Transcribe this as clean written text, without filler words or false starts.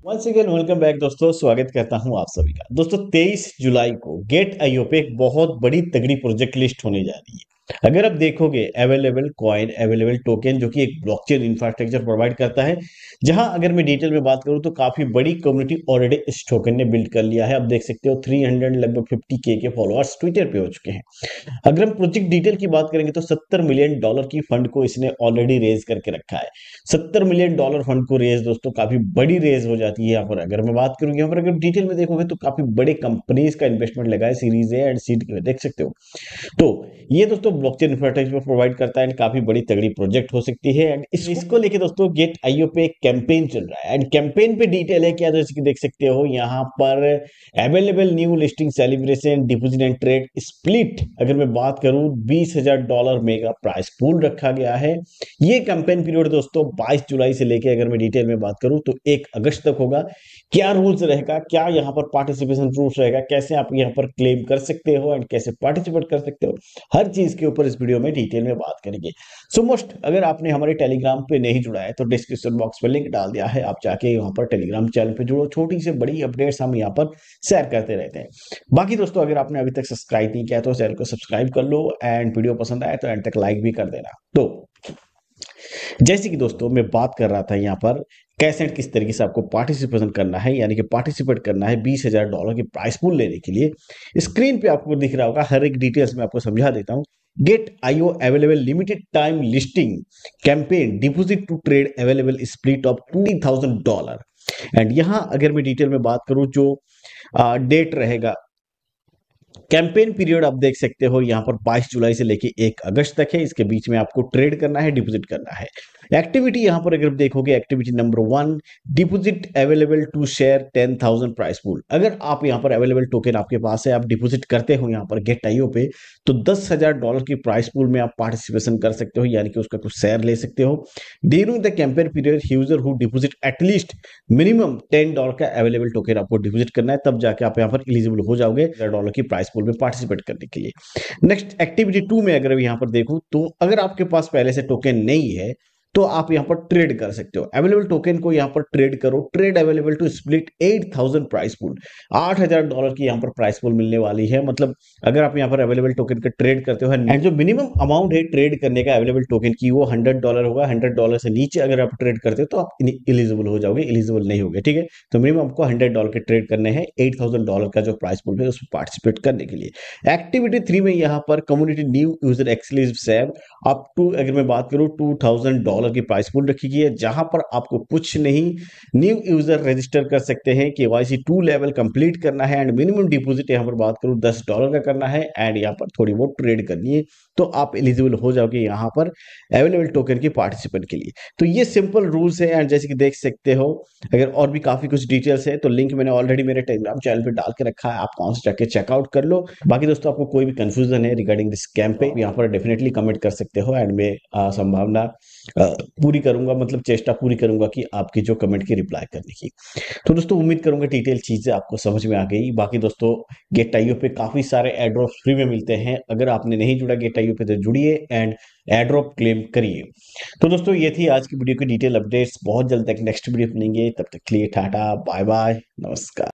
Once again welcome back दोस्तों, स्वागत करता हूं आप सभी का। दोस्तों 23 जुलाई को गेट आईओ पे एक बहुत बड़ी तगड़ी प्रोजेक्ट लिस्ट होने जा रही है। अगर आप देखोगे अवेलेबल कॉइन, अवेलेबल टोकन जो कि एक ब्लॉकचेन इंफ्रास्ट्रक्चर प्रोवाइड करता है, जहां अगर मैं डिटेल में बात करूं तो काफी बड़ी कम्युनिटी ऑलरेडी इस टोकन ने बिल्ड कर लिया है। आप देख सकते हो 300 लगभग 50K के फॉलोअर्स ट्विटर पे हो चुके हैं। अगर हम प्रोजेक्ट डिटेल की बात करेंगे तो $70 मिलियन की फंड को इसने ऑलरेडी रेज करके रखा है। $70 मिलियन फंड को रेज दोस्तों काफी बड़ी रेज हो जाती है। यहाँ पर अगर मैं बात करूँ, यहाँ पर अगर डिटेल में देखोगे तो काफी बड़े कंपनीज का इन्वेस्टमेंट लगा है सीरीज ए एंड सीड के, देख सकते हो। तो ये दोस्तों ब्लॉकचेन इंफ्रास्ट्रक्चर प्रोवाइड करता है एंड काफी बड़ी तगड़ी प्रोजेक्ट हो सकती है। एंड इसको लेके दोस्तों गेट आईओ पे एक कैंपेन चल रहा है एंड कैंपेन पे डिटेल है क्या, जैसे कि देख सकते हो यहाँ पर available new listing celebration deposit and trade split. अगर मैं बात करूं $20,000 मेगा प्राइस पूल रखा गया है। ये कैंपेन पीरियड दोस्तों 22 जुलाई से लेके अगर मैं डिटेल में बात करूं तो 1 अगस्त तक होगा। क्या रूल्स रहेगा, क्या यहाँ पर पार्टिसिपेशन रूल्स रहेगा, कैसे आप यहाँ पर क्लेम कर सकते हो एंड कैसे पार्टिसिपेट कर सकते हो, हर चीज के ऊपर इस वीडियो में डिटेल में बात करेंगे। सो मोस्ट अगर आपने हमारे टेलीग्राम पे नहीं जुड़ा है तो डिस्क्रिप्शन बॉक्स में लिंक डाल दिया है, आप जाके यहाँ पर टेलीग्राम चैनल पे जुड़ो। छोटी से बड़ी अपडेट्स हम यहाँ पर शेयर करते रहते हैं। बाकी दोस्तों अगर आपने अभी तक सब्सक्राइब नहीं किया तो चैनल को सब्सक्राइब कर लो एंड वीडियो पसंद आए तो एंड तक लाइक भी कर देना। तो जैसे कि दोस्तों मैं बात कर रहा था यहाँ पर कैसे एंड किस तरीके से आपको पार्टिसिपेशन करना है, यानी कि पार्टिसिपेट करना है $20,000 की प्राइस पूल लेने के लिए। स्क्रीन पे आपको दिख रहा होगा, हर एक डिटेल्स में आपको समझा देता हूँ। Gate IO available limited time listing campaign deposit to trade available split of $20,000। And यहां अगर मैं डिटेल में बात करूं जो डेट रहेगा, कैंपेन पीरियड आप देख सकते हो यहाँ पर 22 जुलाई से लेके 1 अगस्त तक है। इसके बीच में आपको ट्रेड करना है, डिपॉजिट करना है। एक्टिविटी यहाँ पर अगर देखोगे, activity number 1 deposit available to share 10,000 price pool. अगर आप यहाँ पर अवेलेबल टोकन आपके पास है, आप डिपॉजिट करते हो यहाँ पर गेट आईओ पे, तो $10,000 की प्राइस पूल में आप पार्टिसिपेशन कर सकते हो, यानी कि उसका कुछ शेयर ले सकते हो। During the campaign period user who deposit at least minimum $10 का अवेलेबल टोकन आपको डिपॉजिट करना है, तब जाके आप यहाँ पर एलिजिबल हो जाओगे $10 की प्राइस पूल में पार्टिसिपेट करने के लिए। नेक्स्ट एक्टिविटी 2 में अगर यहाँ पर देखूं तो अगर आपके पास पहले से टोकन नहीं है तो आप यहाँ पर ट्रेड कर सकते हो। अवेलेबल टोकन को यहाँ पर ट्रेड करो। Trade available to split 8,000 price pool. $8,000 की यहाँ पर प्राइस पूल मिलने वाली है। मतलब अगर आप यहाँ पर अवेलेबल टोकन का ट्रेड करते हो एंड जो मिनिमम अमाउंट है ट्रेड करने का अवेलेबल टोकन की वो $100 होगा। $100 से नीचे अगर आप ट्रेड करते हो तो आप एलिजिबल हो जाओगे, एलिजिबल नहीं होगे, ठीक है। तो मिनिमम आपको $100 के ट्रेड करने हैं $8,000 का जो प्राइस पूल है उसमें पार्टिसिपेट करने के लिए। एक्टिविटी 3 में यहाँ पर community new user exclusive share up to, अगर मैं बात करूं $2,000 की प्राइस पूल रखी गई है, जहां पर आपको कुछ नहीं, न्यू यूजर रजिस्टर कर सकते हैं, केवाईसी 2 लेवल कंप्लीट करना है एंड मिनिमम डिपॉजिट यहां पर बात करूं $10 का करना है एंड यहां पर थोड़ी बहुत ट्रेड करनी है, तो आप एलिजिबल हो जाओगे यहां पर अवेलेबल टोकन की पार्टिसिपेंट के लिए। तो ये सिंपल रूल्स है एंड जैसे कि देख सकते हो, अगर और भी काफी कुछ डिटेल्स है तो लिंक मैंने ऑलरेडी मेरे टेलीग्राम चैनल पे डाल के रखा है, आप वहां से जाके चेकआउट कर लो। बाकी दोस्तों आपको कोई भी कंफ्यूजन है रिगार्डिंग दिस कैंप पे, यहाँ पर डेफिनेटली कमेंट कर सकते हो एंड मैं संभावना पूरी करूंगा, मतलब चेष्टा पूरी करूंगा कि आपकी जो कमेंट की रिप्लाई करने की। तो दोस्तों उम्मीद करूंगा डिटेल चीजें आपको समझ में आ गई। बाकी दोस्तों गेट आईओ पे काफी सारे एड्रॉप फ्री में मिलते हैं, अगर आपने नहीं जुड़ा गेट आईओ पे तो जुड़िए एंड एड्रॉप क्लेम करिए। तो दोस्तों ये थी आज की वीडियो की डिटेल अपडेट्स। बहुत जल्द तक नेक्स्ट वीडियो बनेंगे, तब तक के लिए टाटा बाय बाय, नमस्कार।